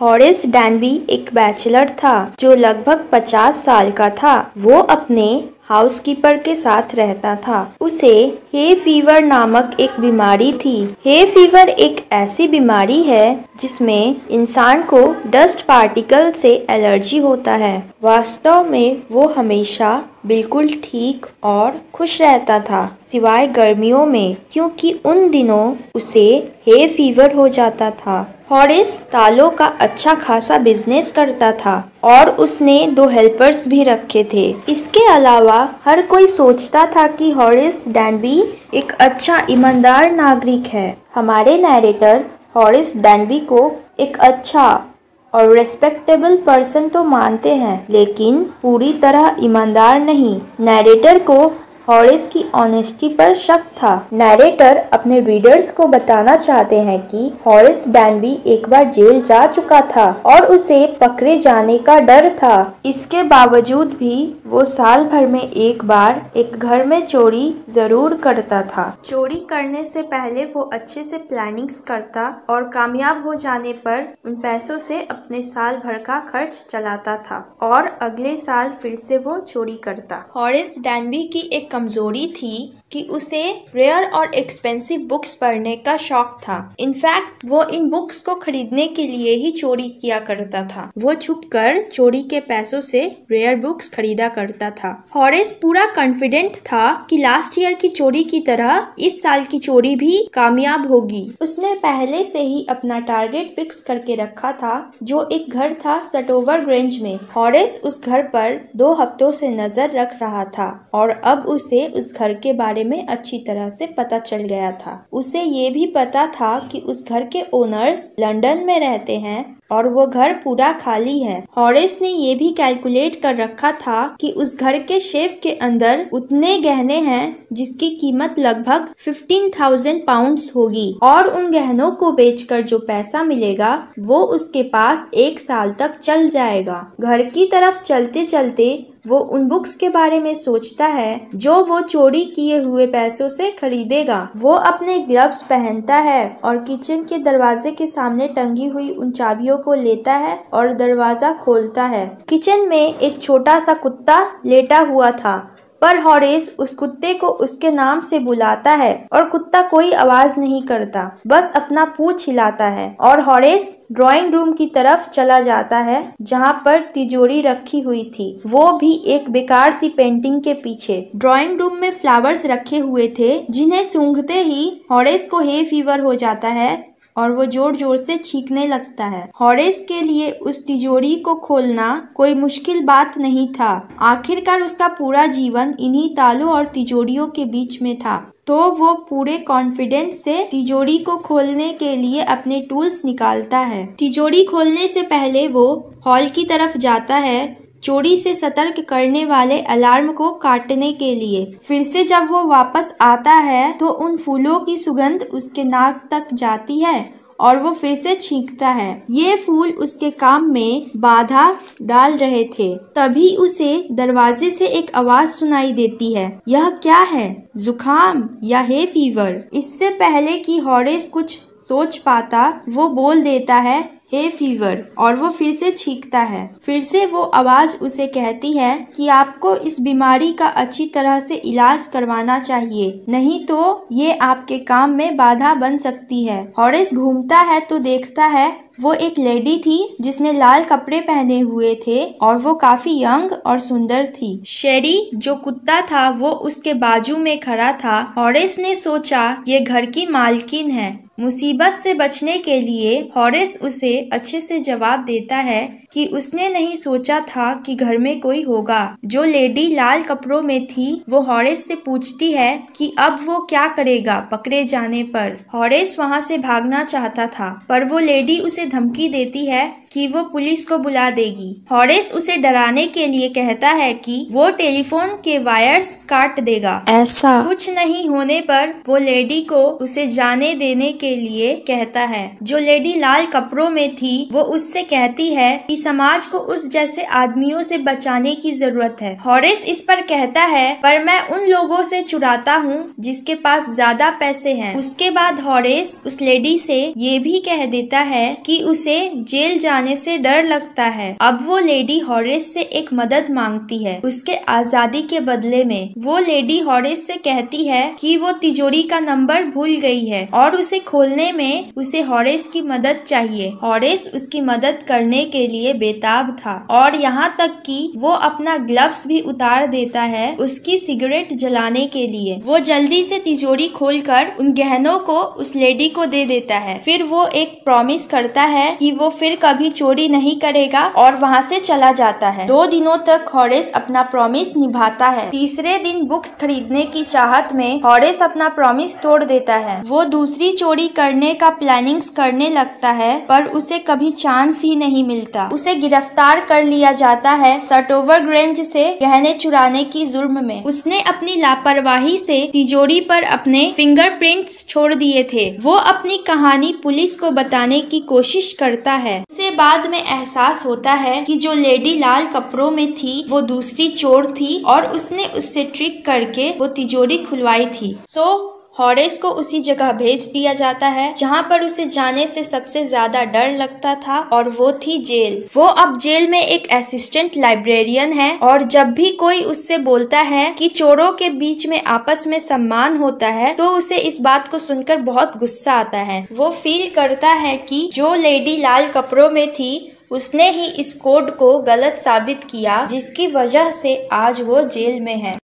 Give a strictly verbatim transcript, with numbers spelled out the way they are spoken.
Horace डैनबी एक bachelor था जो लगभग पचास साल का था। वो अपने हाउसकीपर के साथ रहता था। उसे हे फीवर नामक एक बीमारी थी। हे फीवर एक ऐसी बीमारी है जिसमें इंसान को डस्ट पार्टिकल से एलर्जी होता है। वास्तव में वो हमेशा बिल्कुल ठीक और खुश रहता था, सिवाय गर्मियों में, क्योंकि उन दिनों उसे हे फीवर हो जाता था। हॉरेस तालों का अच्छा खासा बिजनेस करता था और उसने दो हेल्पर्स भी रखे थे। इसके अलावा हर कोई सोचता था कि हॉरेस डैनबी एक अच्छा ईमानदार नागरिक है। हमारे नैरेटर हॉरेस डैनबी को एक अच्छा और रेस्पेक्टेबल पर्सन तो मानते हैं, लेकिन पूरी तरह ईमानदार नहीं। नैरेटर को हॉरेस की ऑनेस्टी पर शक था। नैरेटर अपने रीडर्स को बताना चाहते हैं कि हॉरेस डैनबी एक बार जेल जा चुका था और उसे पकड़े जाने का डर था। इसके बावजूद भी वो साल भर में एक बार एक घर में चोरी जरूर करता था। चोरी करने से पहले वो अच्छे से प्लानिंग्स करता और कामयाब हो जाने पर उन पैसों से अपने साल भर का खर्च चलाता था और अगले साल फिर से वो चोरी करता। हॉरेस डैनबी की एक कमजोरी थी कि उसे रेयर और एक्सपेंसिव बुक्स पढ़ने का शौक था। इनफैक्ट वो इन बुक्स को खरीदने के लिए ही चोरी किया करता था। वो छुपकर चोरी के पैसों से रेयर बुक्स खरीदा करता था। हॉरेस पूरा कॉन्फिडेंट था कि लास्ट ईयर की चोरी की तरह इस साल की चोरी भी कामयाब होगी। उसने पहले से ही अपना टारगेट फिक्स करके रखा था, जो एक घर था सटोवर ग्रेंज में। हॉरेस उस घर पर दो हफ्तों से नजर रख रहा था और अब उसे उस घर के बारे में अच्छी तरह से पता चल गया था। उसे ये भी पता था कि उस घर के ओनर्स लंदन में रहते हैं और वो घर पूरा खाली है। हॉरेस ने ये भी कैलकुलेट कर रखा था कि उस घर के शेफ के अंदर उतने गहने हैं जिसकी कीमत लगभग पंद्रह हज़ार पाउंड्स होगी और उन गहनों को बेचकर जो पैसा मिलेगा वो उसके पास एक साल तक चल जाएगा। घर की तरफ चलते चलते वो उन बुक्स के बारे में सोचता है जो वो चोरी किए हुए पैसों से खरीदेगा। वो अपने ग्लव्स पहनता है और किचन के दरवाजे के सामने टंगी हुई उन चाबियों को लेता है और दरवाजा खोलता है। किचन में एक छोटा सा कुत्ता लेटा हुआ था, पर हॉरेस उस कुत्ते को उसके नाम से बुलाता है और कुत्ता कोई आवाज नहीं करता, बस अपना पूंछ हिलाता है। और हॉरेस ड्राइंग रूम की तरफ चला जाता है जहाँ पर तिजोरी रखी हुई थी, वो भी एक बेकार सी पेंटिंग के पीछे। ड्राइंग रूम में फ्लावर्स रखे हुए थे जिन्हें सूंघते ही हॉरेस को हे फीवर हो जाता है और वो जोर जोर से छींकने लगता है। हॉरेस के लिए उस तिजोरी को खोलना कोई मुश्किल बात नहीं था। आखिरकार उसका पूरा जीवन इन्हीं तालों और तिजोरियों के बीच में था, तो वो पूरे कॉन्फिडेंस से तिजोरी को खोलने के लिए अपने टूल्स निकालता है। तिजोरी खोलने से पहले वो हॉल की तरफ जाता है चोरी से सतर्क करने वाले अलार्म को काटने के लिए। फिर से जब वो वापस आता है तो उन फूलों की सुगंध उसके नाक तक जाती है और वो फिर से छींकता है। ये फूल उसके काम में बाधा डाल रहे थे। तभी उसे दरवाजे से एक आवाज सुनाई देती है। यह क्या है, जुकाम या हे फीवर? इससे पहले कि हॉरेस कुछ सोच पाता वो बोल देता है हे फीवर और वो फिर से छींकता है। फिर से वो आवाज उसे कहती है कि आपको इस बीमारी का अच्छी तरह से इलाज करवाना चाहिए, नहीं तो ये आपके काम में बाधा बन सकती है। हॉरेस घूमता है तो देखता है वो एक लेडी थी जिसने लाल कपड़े पहने हुए थे और वो काफी यंग और सुंदर थी। शेरी जो कुत्ता था वो उसके बाजू में खड़ा था। हॉरेस ने सोचा ये घर की मालकिन है। मुसीबत से बचने के लिए हॉरेस उसे अच्छे से जवाब देता है कि उसने नहीं सोचा था कि घर में कोई होगा। जो लेडी लाल कपड़ों में थी वो हॉरेस से पूछती है कि अब वो क्या करेगा पकड़े जाने पर। हॉरेस वहाँ से भागना चाहता था, पर वो लेडी उसे धमकी देती है कि वो पुलिस को बुला देगी। हॉरेस उसे डराने के लिए कहता है कि वो टेलीफोन के वायर्स काट देगा। ऐसा कुछ नहीं होने पर वो लेडी को उसे जाने देने के लिए कहता है। जो लेडी लाल कपड़ों में थी वो उससे कहती है कि कि समाज को उस जैसे आदमियों से बचाने की जरूरत है। हॉरेस इस पर कहता है, पर मैं उन लोगों से चुराता हूँ जिसके पास ज्यादा पैसे हैं। उसके बाद हॉरेस उस लेडी से ये भी कह देता है कि उसे जेल जाने से डर लगता है। अब वो लेडी हॉरेस से एक मदद मांगती है उसके आजादी के बदले में। वो लेडी हॉरेस से कहती है कि वो तिजोरी का नंबर भूल गई है और उसे खोलने में उसे हॉरेस की मदद चाहिए। हॉरेस उसकी मदद करने के लिए बेताब था और यहाँ तक कि वो अपना ग्लव्स भी उतार देता है उसकी सिगरेट जलाने के लिए। वो जल्दी से तिजोरी खोलकर उन गहनों को उस लेडी को दे देता है। फिर वो एक प्रॉमिस करता है कि वो फिर कभी चोरी नहीं करेगा और वहाँ से चला जाता है। दो दिनों तक हॉरेस अपना प्रॉमिस निभाता है। तीसरे दिन बुक्स खरीदने की चाहत में हॉरेस अपना प्रॉमिस तोड़ देता है। वो दूसरी चोरी करने का प्लानिंग्स करने लगता है पर उसे कभी चांस ही नहीं मिलता। उसे गिरफ्तार कर लिया जाता है सटोवर ग्रेंज से गहने चुराने की जुर्म में। उसने अपनी लापरवाही से तिजोरी पर अपने फिंगरप्रिंट्स छोड़ दिए थे। वो अपनी कहानी पुलिस को बताने की कोशिश करता है। उसे बाद में एहसास होता है कि जो लेडी लाल कपड़ों में थी वो दूसरी चोर थी और उसने उससे ट्रिक करके वो तिजोरी खुलवाई थी। सो हॉरेस को उसी जगह भेज दिया जाता है जहाँ पर उसे जाने से सबसे ज्यादा डर लगता था और वो थी जेल। वो अब जेल में एक असिस्टेंट लाइब्रेरियन है और जब भी कोई उससे बोलता है कि चोरों के बीच में आपस में सम्मान होता है तो उसे इस बात को सुनकर बहुत गुस्सा आता है। वो फील करता है कि जो लेडी लाल कपड़ों में थी उसने ही इस कोड को गलत साबित किया जिसकी वजह से आज वो जेल में है।